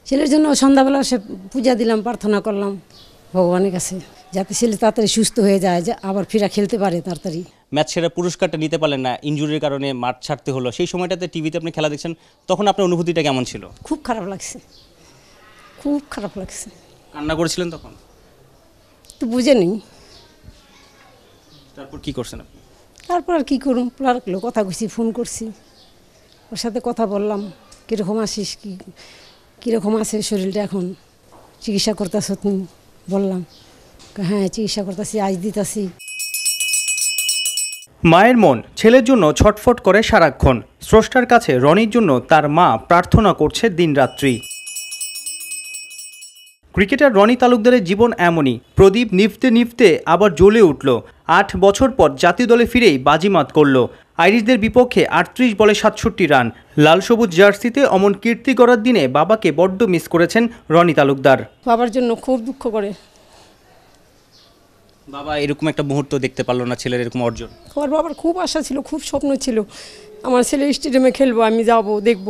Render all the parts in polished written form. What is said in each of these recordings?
ছেলের জন্য সন্ধ্যাবেলা সে পূজা দিলাম, প্রার্থনা করলাম ভগবানের কাছে যাতে ছেলে তাড়াতাড়ি সুস্থ হয়ে যায়, যে আবার ফিরা খেলতে পারে তাড়াতাড়ি। ম্যাচ সেরা পুরস্কারটা নিতে পারলেন না, ইনজুরির কারণে মাঠ ছাড়তে হলো। সেই সময়টাতে টিভিতে আপনি খেলা দেখছেন, তখন আপনার অনুভূতিটা কেমন ছিল? খুব খারাপ লাগছে, খুব খারাপ লাগছে। কান্না করেছিলেন তখন? তো বুঝে নেই। তারপর কি করছেন আপনি? তারপর আর কী করুন, লাগলো কথা কইছি, ফোন করছি, ওর সাথে কথা বললাম, কীরকম আসিস, কীরকম আছে শরীরটা, এখন চিকিৎসা করতেছ তুমি? বললাম হ্যাঁ চিকিৎসা করতেছি, আজ দিতেছি। মায়ের মন ছেলের জন্য ছটফট করে সারাক্ষণ। স্রষ্টার কাছে রনির জন্য তার মা প্রার্থনা করছে দিনরাত্রি। ক্রিকেটার রনি তালুকদারের জীবন এমনই, প্রদীপ নিভতে নিভতে আবার জ্বলে উঠল। 8 বছর পর জাতীয় দলে ফিরেই বাজিমাত করল। আইরিশদের বিপক্ষে 38 বলে 67 রান। লাল সবুজ জার্সিতে অমন কীর্তি করার দিনে বাবাকে বড্ড মিস করেছেন রনি তালুকদার। বাবার জন্য খুব দুঃখ করে। বাবা এরকম একটা মুহূর্ত দেখতে পারলো না, ছেলের এরকম অর্জন। আমার বাবার খুব আশা ছিল, খুব স্বপ্ন ছিল, আমার ছেলে স্টেডিয়ামে খেলবো, আমি যাব, দেখব,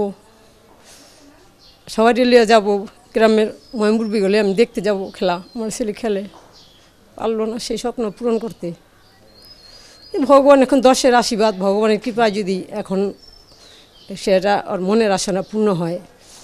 সবাই লিয়ে যাব, গ্রামের ময়মুরবি গলে আমি দেখতে যাব খেলা, আমার ছেলে খেলে। পারলো না সেই স্বপ্ন পূরণ করতে। ভগবান এখন 10-এর আশীর্বাদ, ভগবানের কৃপা যদি এখন সেটা ওর মনের আশাটা পূর্ণ হয়,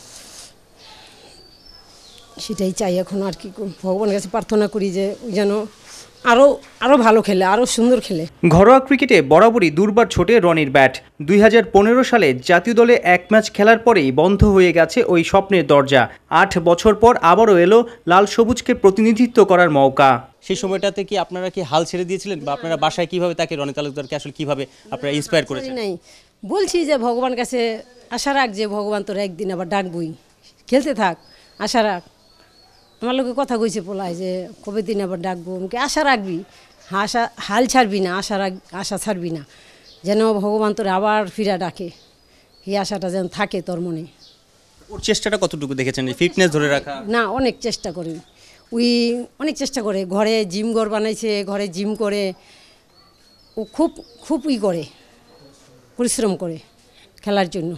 সেটাই চাই এখন। আর কি ভগবানের কাছে প্রার্থনা করি যে যেন আরও ভালো খেলে, আরও সুন্দর খেলে। ঘরোয়া ক্রিকেটে বরাবরই দুর্বার ছোটে রনির ব্যাট। 2015 সালে জাতীয় দলে 1 ম্যাচ খেলার পরেই বন্ধ হয়ে গেছে ওই স্বপ্নের দরজা। 8 বছর পর আবারও এলো লাল সবুজকে প্রতিনিধিত্ব করার মৌকা। সেই সময়টাতে কি আপনারা কি হাল ছেড়ে দিয়েছিলেন, বা আপনারা বাসায় কিভাবে তাকে, রনি তালুকদারকে আসলে কিভাবে আপনারা ইন্সপায়ার করেছেন? নাই, বলছি যে ভগবান কাছে আশা রাখ, যে ভগবান তোরা একদিন আবার ডাকবই, খেলতে থাক, আশা রাখ। আমার লোকে কথা কইছে পোলায় যে কবে দিন আবার ডাকবো, আমাকে আশা রাখবি, হাল ছাড়বি না, আশা ছাড়বি না, যেন ভগবান তোর আবার ফিরা ডাকে, এই আশাটা যেন থাকে তোর মনে। ওর চেষ্টাটা কতটুকু দেখেছেন, ফিটনেস ধরে রাখা? না, অনেক চেষ্টা করে, অনেক চেষ্টা করে, ঘরে জিম ঘর বানাইছে, ঘরে জিম করে, ও খুব করে, পরিশ্রম করে খেলার জন্য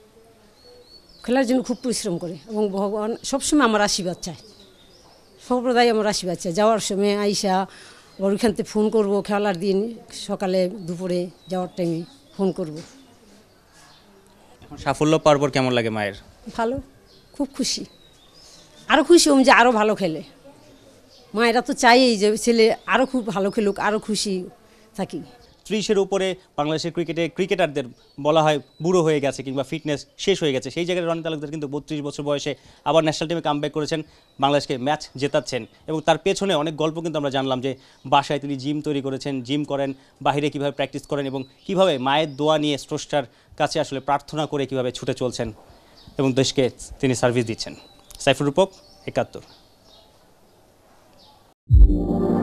খুব পরিশ্রম করে। এবং ভগবান সবসময় আমার আশীর্বাদ চায়, সম্প্রদায় আমার আশীর্বাদ চায়। যাওয়ার সময় আইসা ওইখান থেকে ফোন করবো, খেলার দিন সকালে দুপুরে যাওয়ার টাইমে ফোন করব। সাফল্য পাওয়ার পর কেমন লাগে মায়ের? ভালো, খুব খুশি, আরও খুশি যে আরও ভালো খেলে। মায়েরা তো চাইই যে ছেলে আরও খুব ভালো খেলুক, আরও খুশি থাকি। 30-এর উপরে বাংলাদেশের ক্রিকেটারদের বলা হয় বুড়ো হয়ে গেছে কিংবা ফিটনেস শেষ হয়ে গেছে। সেই জায়গায় রনি তালুকদার কিন্তু 32 বছর বয়সে আবার ন্যাশনাল টিমে কামব্যাক করেছেন, বাংলাদেশকে ম্যাচ জেতাচ্ছেন। এবং তার পেছনে অনেক গল্প কিন্তু আমরা জানলাম, যে বাসায় তিনি জিম তৈরি করেছেন, জিম করেন, বাহিরে কিভাবে প্র্যাকটিস করেন, এবং কিভাবে মায়ের দোয়া নিয়ে স্রষ্টার কাছে আসলে প্রার্থনা করে কিভাবে ছুটে চলছেন এবং দেশকে তিনি সার্ভিস দিচ্ছেন। সাইফুর রূপক, 71।